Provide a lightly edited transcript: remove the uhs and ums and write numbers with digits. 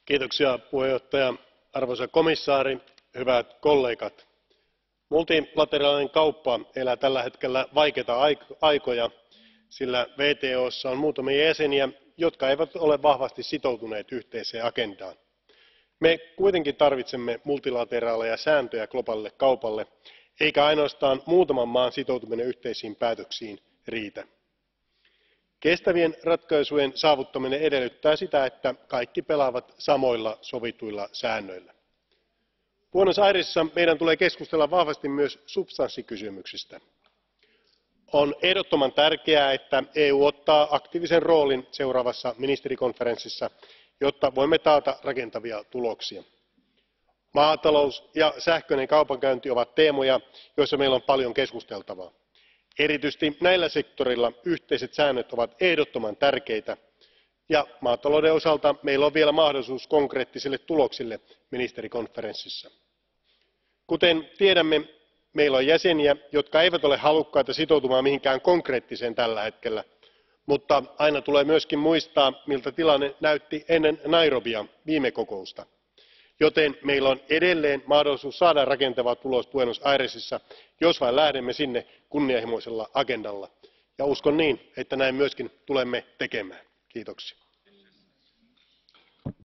Kiitoksia puheenjohtaja, arvoisa komissaari, hyvät kollegat. Multilateraalinen kauppa elää tällä hetkellä vaikeita aikoja, sillä WTOssa on muutamia jäseniä, jotka eivät ole vahvasti sitoutuneet yhteiseen agendaan. Me kuitenkin tarvitsemme multilateraaleja sääntöjä globaalille kaupalle, eikä ainoastaan muutaman maan sitoutuminen yhteisiin päätöksiin riitä. Kestävien ratkaisujen saavuttaminen edellyttää sitä, että kaikki pelaavat samoilla sovituilla säännöillä. Buenos Airesissa meidän tulee keskustella vahvasti myös substanssikysymyksistä. On ehdottoman tärkeää, että EU ottaa aktiivisen roolin seuraavassa ministerikonferenssissa, jotta voimme taata rakentavia tuloksia. Maatalous ja sähköinen kaupankäynti ovat teemoja, joissa meillä on paljon keskusteltavaa. Erityisesti näillä sektoreilla yhteiset säännöt ovat ehdottoman tärkeitä, ja maatalouden osalta meillä on vielä mahdollisuus konkreettisille tuloksille ministerikonferenssissa. Kuten tiedämme, meillä on jäseniä, jotka eivät ole halukkaita sitoutumaan mihinkään konkreettiseen tällä hetkellä, mutta aina tulee myöskin muistaa, miltä tilanne näytti ennen Nairobia viime kokousta. Joten meillä on edelleen mahdollisuus saada rakentava tulos Buenos Airesissa, jos vain lähdemme sinne kunnianhimoisella agendalla. Ja uskon niin, että näin myöskin tulemme tekemään. Kiitoksia.